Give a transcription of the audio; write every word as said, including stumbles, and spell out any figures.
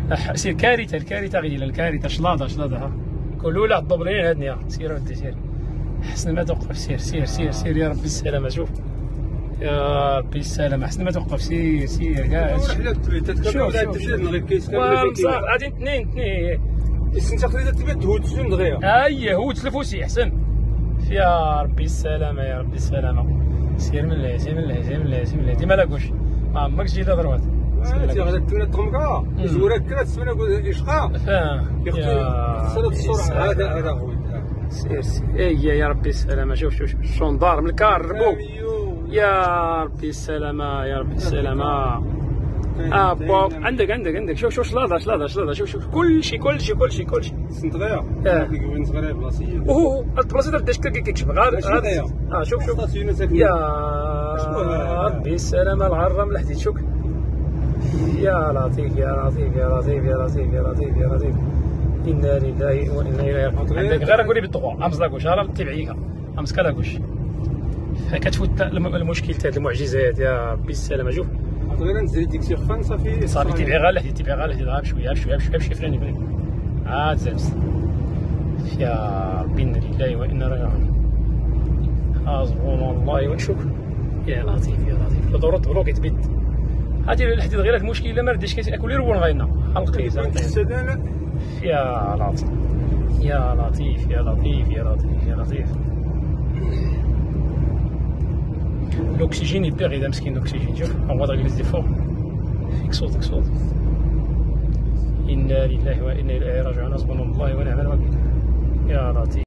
أح- سير كارثه الكارثه غير الكارثه شلاضه شلاضه ها كلوا لا الدبلين هادني ها سير ودي سير حسن ما توقف سير سير سير سير يا ربي السلامه شوف يا ربي السلامه حسن ما توقف سير سير كاع شوف شوف غادي اثنين اثنين انت خليت تبيت هو تسون دغيا اي هو تلفوسي احسن يا ربي السلامه يا ربي السلامه سير من الله سير من الله سير من الله سير من الله ديما لاكوش ما عمرك جيت ضروات انت غادي تكون طمكا زورك كلا تسمى اشقا فاهم يا صلاه الصبح هذا هذا هو سير سير اي يا ربي السلامه شوف شوف شوف الشوندار من الكار ربو يا ربي السلامه يا ربي السلامه اه بوب عندك عندك عندك شوف شوف شلاضه شلاضه شلاضه شوف شوف كل شيء كل شيء كل شيء كل شيء سنت غيا كيقول صغيره بلاصيه اوه البلاصه ديال الدشكه كيكشف غير اه شوف شوف يا ربي السلامه العرام الحديد شوف يا لطيف يا لطيف يا لطيف يا لطيف يا لطيف يا لطيف انا لله وانا اليه راجعون عندك غير قولي بالدغوا امس لاكوش راه تبعيها امس كلاكوش كتفوت المشكل تاع المعجزات يا ربي السلامه شوف غير نزيد ديك سيرفان صافي صافي تبعي غير الحديد تبعي غير الحديد غير بشويه بشويه بشويه بشويه فراني فراني عاد زابس يا ربي انا لله وانا راجعون حسبنا الله ونشوف يا لطيف يا لطيف ضروري بلوك يتبت هادي الحديد غير المشكل الا ما رديش كياكل يرون غاينا حلقي يا لطيف يا لطيف يا لطيف يا لطيف يا لطيف الاكسجين يبيغ اذا مسكين الاكسجين شوف هو غادي دي فوق فيك صوت فيك صوت انا لله وانا اليه راجعون حسبنا الله ونعم الوكيل يا لطيف.